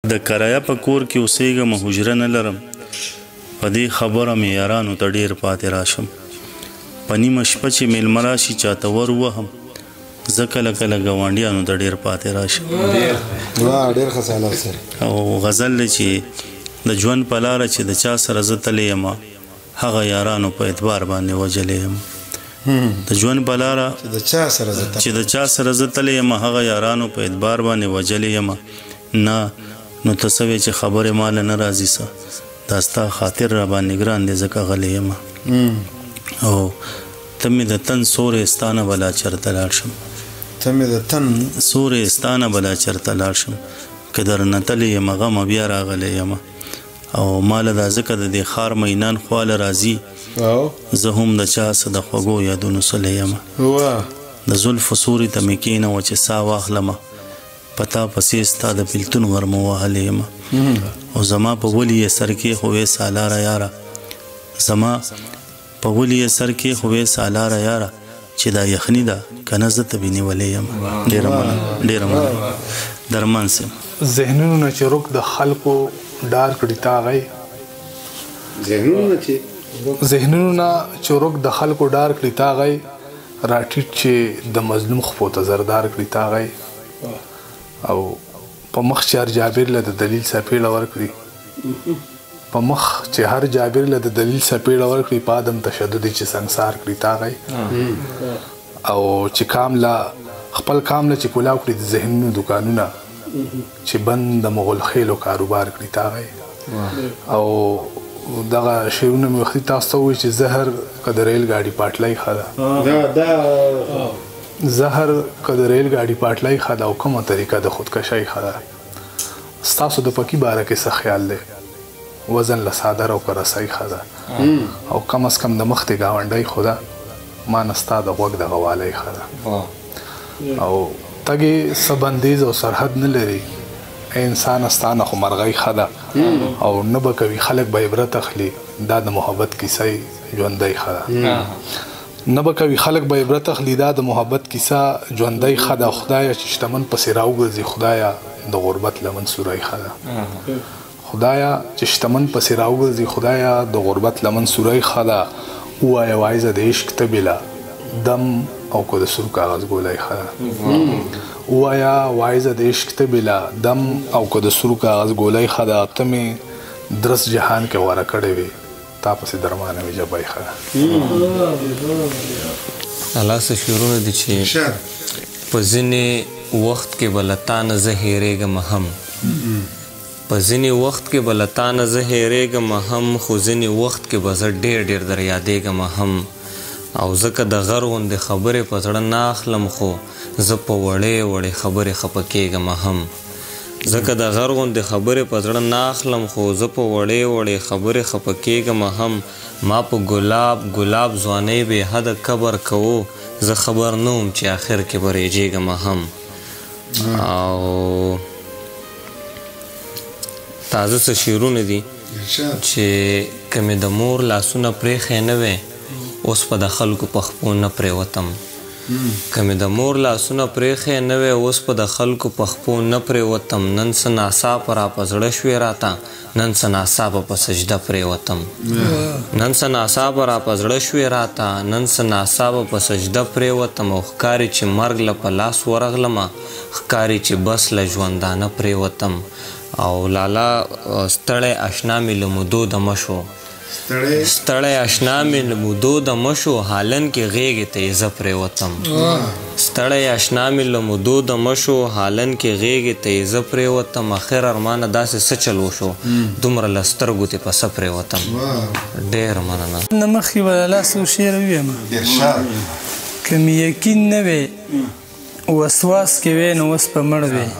د کرایه په کور کې اوسېږم حجره نه لرم په دې خبره مې یارانو ته ډېر پاتې راشم په نیمه شپه چې میلمه راشي چاته ور ووهم زه کله کله ګاونډیانو ته ډېر پاتې راشم ډېر ښه سیلاب سره او غزل دی چې د ژوند په لاره چې د چا سره زه تللی یم هغه یارانو په اعتبار باندې وجلی یم د ژوند په لاره چې د چا سره زه تللی یم هغه یارانو په اعتبار باندې وجلی یم نه نو ته څه وې چې خبرې ماله نه راځي څه دا ستا خاطر را باندې ګران دی ځکه غلی یم او ته مې د تن سورې ستا نه بلا چېرته لاړ شم سورې ستا نه بلا چېرته لاړ شم که درنه تللی یم غمه بیا راغلی یم او ماله دا ځکه د دې ښار مینان خواله راځي زه هم د چا څه د خوږو یادونو سلی یم د زلفو سوري ته مې کښېنوه چې ساه واخلمه په تا پسې ستا د بېلتون غرمه وهلی یم او زما په ولي یې سر کېښوې سالاره یاره زما په ولي یې سر کېښوې سالاره یاره چې دا یخني ده که نه زه طبې نیولی یم ډېره مننه درمان صاحب ذهنونو نه چې رک د خلکو ډار کړي تاغی ذهنونو نه چې رک د خلکو ډار کړي تاغی راټیټ چې د مظلوم خپو ته زردار کړي تاغی او په مخ چې هر جابر له د دلیل سپېړه ورکړي په مخ چې هر جابر له د دلیل سپېړه ورکړي په عدم تشدد چې سنګسار کړي تاغی او چې خپل کام له چې کولاو کړي د ذهنونو دوکانونه چې بند د مغول خیلو کاروبار کړي تاغی او دغه شعرونه مې وختي تاسو ته ووایي چې زهر که د ریل ګاډي پاټلی ښه ده زهر که د ریل ګاډي پاټلی ښه ده او کومه طریقه د خودکشۍ ښه ده ستاسو د پکي باره کې څه خیال دی وزن له څادر او که رسۍ ښه ده او کم از کم د مخ د ګاونډۍ خو ده ما نه ستا د غوږ د غوالی ښه ده او تګې څه بندیز او سرحد نه لري انسان ستانه خو مرغۍ ښه ده او نه به کوي خلک به عبرت اخلي دا د محبت کیسه ژوندۍ ښه ده نه به کوي خلک به عبرت اخلي دا د محبت کیسه ژوندۍ ښه ده خدایه چې شتمن پسې راوګرځي خدایه د غربت لمن سوری ښه ده خدایه چې شتمن پسې راوګرځي خدایه د غربت لمن سوری ښه ده ووایه وایزه د عشق ته بېله دم او که د سرو کاغذ ګولی ښه ده ووایه وایزه د عشق ته بېله دم او که د سرو کاغذ ګولی ښه ده ته مې درس جهان کې غوره کړی وې تا پسې درمانه مې ژبی ښه ده الله څه شعرونه دي چې په ځینې وخت کې به له تا نه زه هېرېږم هم په ځینې وخت کې به له تا نه زه هېرېږم هم خو ځینې وخت کې به زه ډېر در یادېږم هم او ځکه د غر غوندې خبرې په زړه نه اخلم خو زه په وړې خبرې خفه کېږم هم ځکه د غر غوندې خبرې په زړه نه اخلم خو زه په وړې خبرې خفه کېږم هم ما په ګلاب ځوانۍ بې حده کبر کوو زه خبر نه وم چې آخر کې به ریجېږم هم او تازه څه شعرونه دي چې که مې د مور لاسونه پرېښی نه وی اوس په د خلکو په خپو نه پرېوتم که مې د مور لاسونه پرېښی نه وی اوس په د خلکو په خپو نه پرېوتم نن څه ناڅاپه را په زړه شوې راته نن څه ناڅاپه په سجده پرېوتم نن څه ناڅاپه را په زړه شوې راته نن څه ناڅاپه په سجده پرېوتم او ښکاري چې مرګ له په لاس ورغلمه ښکاري چې بس له ژوندانه پرېوتم او لالا ستړی اشنا مې له مودو دمه شو ستړی اشنا مې له مودو دمه شو حالن کې غېږې ته یې زه پرېوتم ستړی اشنا مې له مودو دمه شو حالن کې غېږې ته یې زه پرېوتم اخر ارمانه داسې څه چل وشو دومره له سترګو تې په څه پرېوتم ډېر مننه نه مخکې به لالا څو شعر وویم که مې یقین نه وی وسواس کې وی نو اوس په مړ وی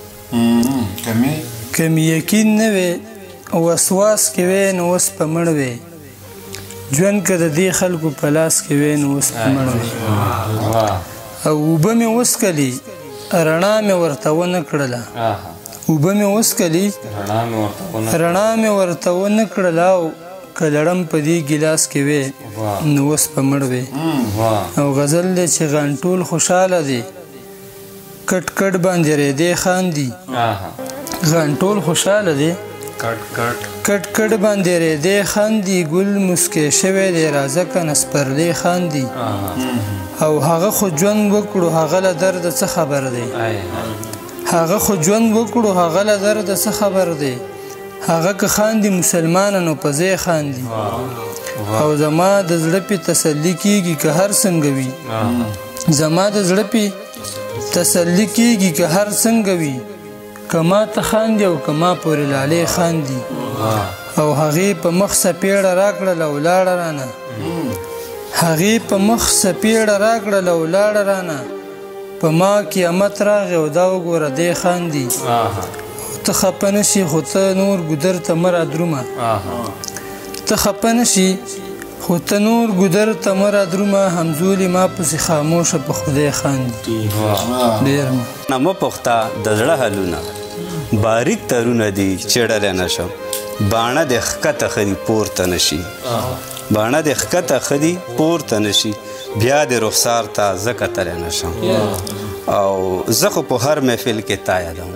که مې یقین نه وی وسواس کې وی نو اوس په مړ وی ژوند که د دې خلکو په لاس کې وی نو اوس په مړ وی او اوبه مې وڅکلي رڼا مې ورته ونه کړله اوبه مې وڅکلي رڼا مې ورته ونه کړله او که لړم په دې ګیلاس کې وی نو اوس په مړ وی او غزل دی چې غنټول خوشحاله دی کټ کټ باندې ریدې خاندي غنټول خوشاله دی کټ کټ باندې ریدې خاندي ګل مسکې شوی دی راځه کنه سپرلی خاندي او هغه خو ژوند وکړو هغه له درده څه خبر دی هغه خو ژوند وکړو هغه له درده څه خبر دی هغه که خاندي مسلمانانو په ځای خاندي او زما د زړه پې تسلي کېږي که هر څنګه وي زما د زړه پې تسلي کېږي که هر څنګه وي که ما ته خاندي او که ما پورې لالې خاندي او هغې په مخ سپېړه راکړله ولاړه رانه هغې په مخ سپېړه راکړله ولاړه رانه په ما قیامت راغی او دا وګوره دی خاندي ته خفه نه شي خو ته نور ګودر ته مه رادرومه ته خفه نه شي خو ته نور ګودر ته مه رادرومه همزولي ما پسې خاموشه په خدای خاندي ډېر نه مه پوښته د زړه حلونه باریک ترونه دي چیړلی نه شم باڼه د ښکته ښه دي پورته نه شي باڼه د ښکته ښه دي پورته نه شي بیا د رخسار ته زه کتلی نه شم او زه خو په هر محفل کې تا یادوم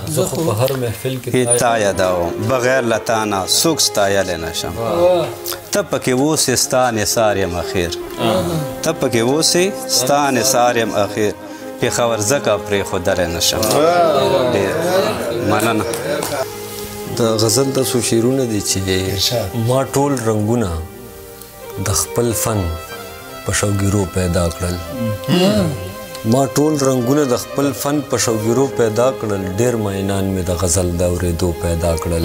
تا یادوم بغیر له تا نه څوک ستایلی نه شم ته پکې اوسې ستا نثار یم اخیر ته پکې اوسې ستا نثار یم اخیر پېښور ځکه پرېښودلی نه شم ډېر مننه د غزل داسې شعرونه دي چې ما ټول رنګونه د خپل فن په شوګیرو پیدا کړل ما ټول رنګونه د خپل فن په شوګیرو پیدا کړل ډېر مینان مې د غزل د اورېدو پیدا کړل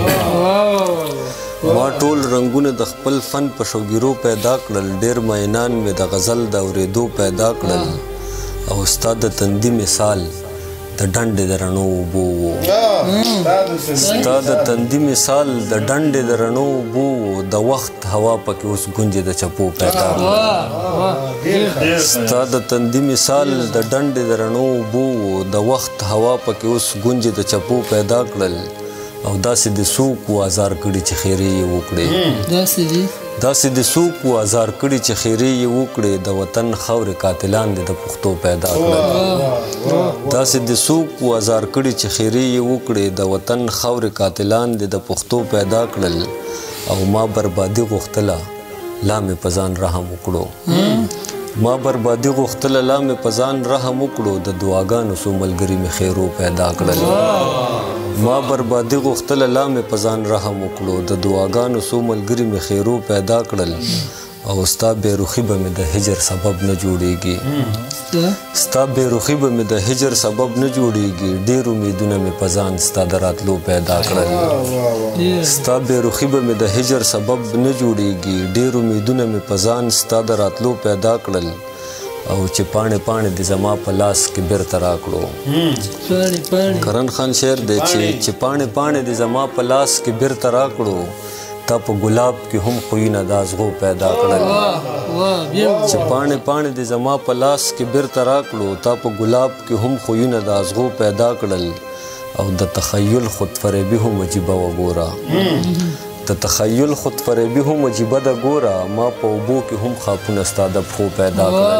ما ټول رنګونه د خپل فن په شوګیرو پیدا کړل ډېر مینان مې د غزل د اورېدو پیدا کړل او ستا د تندي مثال د ډنډې د رڼو اوبو و ستا د تندي مثال د ډنډې د رڼو اوبو و د وخت هوا پکې اوس ګونجې د چپو پیدا کړل ستا د تندي مثال د ډنډې د رڼو اوبو و د وخت هوا پکې اوس ګونجې د چپو پیدا کړل او داسې د څوک و ازار کړي چې خیرې یې وکړې داسې د څوک و ازار کړي چې خیرې یې وکړې د وطن خاورې قاتلان دې د پښتو پیدا کړل داسې د څوک و ازار کړي چې خیرې یې وکړې د وطن خاورې قاتلان دې د پښتو پیدا کړل او ما بربادي غوښتله لا مې په ځان رحم وکړو ما بربادي غوښتله لا مې په ځان رحم وکړو د دعاګانو څو ملګري مې خیرو پیدا کړل ما بربادي غوښتله لا مې په ځان رحم وکړو د دعاګانو څو ملګري مې خیرو پیدا کړل او ستا بېرخي به مې د هجر سبب نه جوړیږي ستا بېرخي به مې د هجر سبب نه جوړیږي ډېر امیدونه مې په ځان ستا د راتلو پیدا کړل ستا بېرخي به مې د هجر سبب نه جوړیږي ډېر امیدونه مې په ځان ستا د راتلو پیدا کړل او چې پاڼې پاڼې د زما په لاس کې بیرته راکړو کرن خان شعر دی چې پاڼې پاڼې د زما په لاس کې بیرته راکړو تا په ګلاب کې هم خویونه د ازغو پیدا کړل چې پاڼې پاڼې د زما په لاس کې بیرته راکړو تا په ګلاب کې هم خویونه د ازغو پیدا کړل او د تخیل خودفریبي هم عجیبه وګوره د تخیل خودفریبي هم عجیبه ده ګوره ما په اوبو کې هم خاپونه ستا د پښو پیدا کړل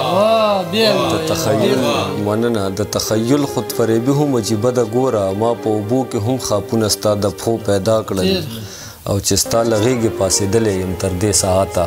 د تخیل مننه د تخیل خودفریبي هم عجیبه ده ګوره ما په اوبو کې هم خاپونه ستا د پښو پیدا کړل او چې ستا له غېږې پاسېدلی یم تر دې ساعته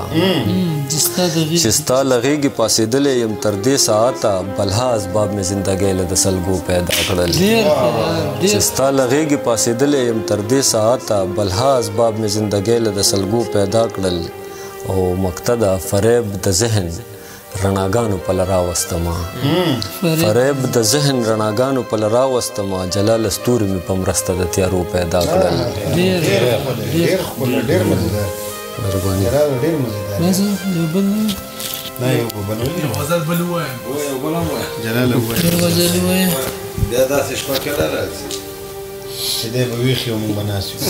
چې ستا له غېږې پاسېدلی یم تر دې ساعته بلها اسباب مې زندګۍ له د سلګو پیدا کړل چې ستا له غېږې پاسېدلی یم تر دې ساعته بلها اسباب مې زندګۍ له د سلګو پیدا کړل او مقتده فریب د ذهن رڼاګانو په لرا وستما فریب د ذهن رڼاګانو په لرا وستما جلال ستوري مې په مرسته د تیارو پیدا کړل ډېر مزیدار مهرباني بیا داسې شپه کله راځي چې دی به ویښ یو موږ به ناست یو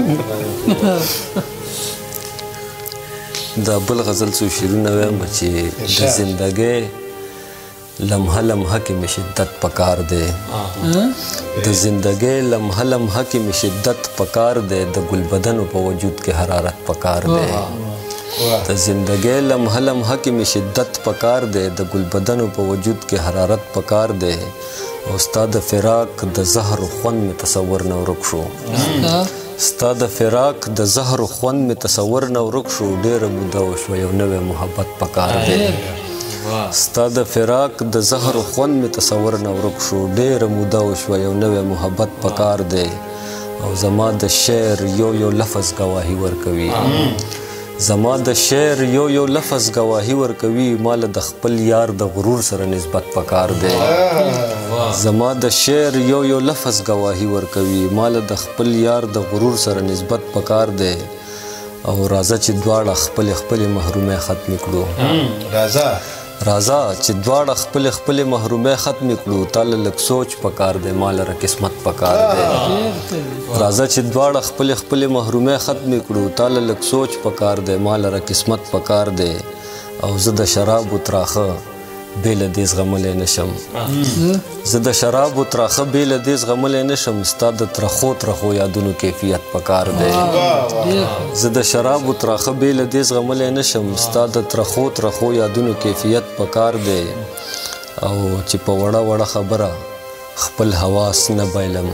دا بل غزل څو شعرونه وایم چې د زندګۍ لمحه لمحه کې مې شدت پکار دی د زندګۍ لمحه لمحه کې مې شدت پکار دی د ګلبدنو په وجود کې حرارت پکار دی د زندګۍ لمحه لمحه کې مې شدت پکار دی د ګلبدنو په وجود کې حرارت پکار دی او ستا د فراق د زهر خوند مې تصور نه ورک شو ستا د فراق د زهر خوند مې تصور نه ورک شو ډېره موده وشوه یو نوی محبت پکار دی ستا د فراق د زهر خوند مې تصور نه ورک شو ډېره موده وشوه یو نوی محبت پکار دی او زما د شعر یو لفظ گواهی ورکوي زما د شعر یو لفظ گواهی ورکوي مال د خپل یار د غرور سره نسبت پکار دی زما د شعر یو لفظ گواهی ورکوي مال د خپل یار د غرور سره نسبت پکار دی او راځه چې دواړه خپل محرومه ختم کړو راځه چې دواړه خپل محرومه ختم کړو تاله لک سوچ پکار دی مال را قسمت پکار دی راځه چې دواړه خپل محرومه ختم کړو تاله لک سوچ پکار دی مال را قسمت پکار دی او زه د شراب تراخه بیل دې زغملې نشم زه د شراب تراخه بیل دې زغملې نشم ستا د ترخو یادونو کیفیت پکار دی زه د شراب تراخه بیل دې زغملې نشم ستا د ترخو یادونو کیفیت پکار دی او چې په وړه خبره خپل حواس نه بایلم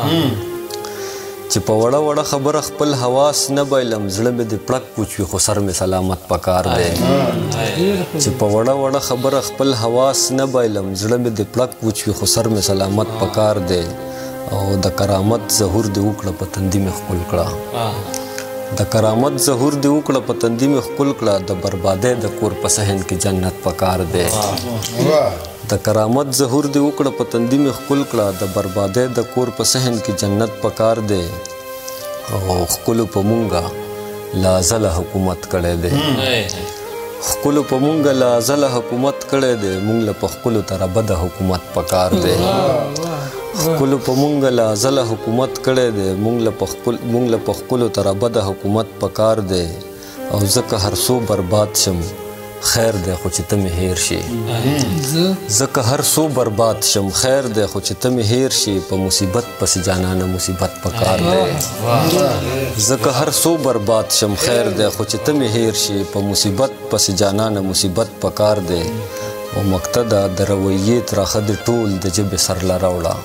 چې په وړه خبره خپل حواس نه بایلم زړه مې د پړک پوچوي خو سر مې سلامت پکار دی چې په وړه خبره خپل حواس نه بایلم زړه مې د پړک پوچوي خو سر مې سلامت پکار دی او د کرامت ظهور دې وکړه په تندي مې ښکل کړه د کرامت ظهور دې وکړه په تندي مې ښکل کړه د بربادۍ د کور په صحن کې جنت پکار دی د کرامت ظهور دې وکړه په تندي مې ښکل کړه د بربادۍ د کور په صحن کې جنت پکار دی او ښکلو په مونږه لا زله حکومت کړی دی ښکلو په مونږه لا زله حکومت کړی دی مونږ له په ښکلو تره بده حکومت پکار دی ښکلو په مونږه لا زله حکومت کړی دی مونږ له په ښکلو تره بده حکومت پکار دی او ځکه هر څو برباد شم خیر دی خو چې ته مې هیر شي ځکه هر څو برباد شم خیر دی خو چې ته مې هیر شي په مصیبت پسې جانانه مصیبت پکار دی ځکه هر څو برباد شم خیر دی خو چې ته مې هیر شي په مصیبت پسې جانانه مصیبت پکار دی او مقتدا د رویې تراخه د ټول د ژبې سر له راوړه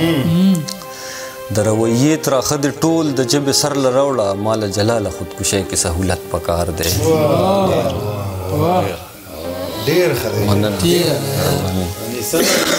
د رویې تراخه د ټول د ژبې سر له راوړه مال جلاله خودکشۍ کې سهولت پکار دی ډېر ښه دی